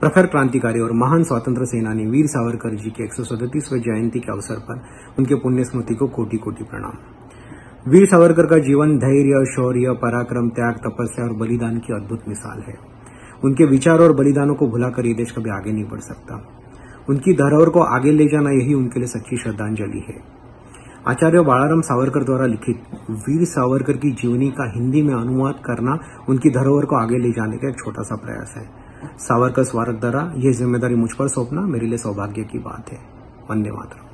प्रखर क्रांतिकारी और महान स्वतंत्र सेनानी वीर सावरकर जी के 137वें जयंती के अवसर पर उनके पुण्य स्मृति को कोटि कोटि प्रणाम। वीर सावरकर का जीवन धैर्य, शौर्य, पराक्रम, त्याग, तपस्या और बलिदान की अद्भुत मिसाल है। उनके विचार और बलिदानों को भुलाकर ये देश कभी आगे नहीं बढ़ सकता। उनकी धरोहर को आगे ले जाना यही उनके लिए सच्ची श्रद्धांजलि है। आचार्य बाळाराम सावरकर द्वारा लिखित वीर सावरकर की जीवनी का हिंदी में अनुवाद करना उनकी धरोहर को आगे ले जाने का एक छोटा सा प्रयास है। सावरकर स्मारक द्वारा यह जिम्मेदारी मुझ पर सौंपना मेरे लिए सौभाग्य की बात है। वंदे मातरम।